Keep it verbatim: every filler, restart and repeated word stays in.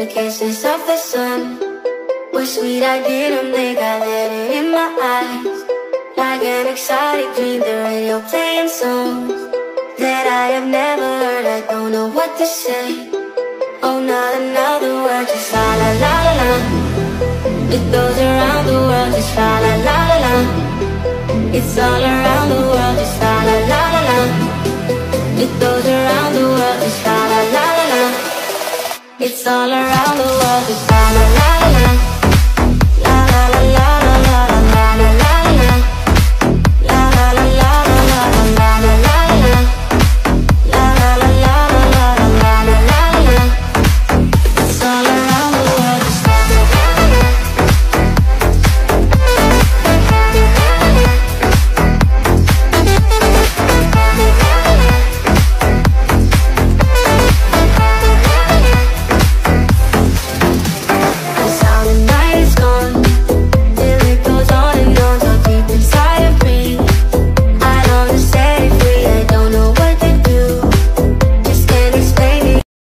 the kisses of the sun were sweet, I didn't think I let it in my eyes. Like an exotic dream, the radio playing songs that I have never heard. I don't know what to say. Oh, not another word, just la la la la la. It goes around the world, just la la la la la. It's all around the world, just la la la la la. It goes around the world, just la la la la la. It's all around the world, just la la la.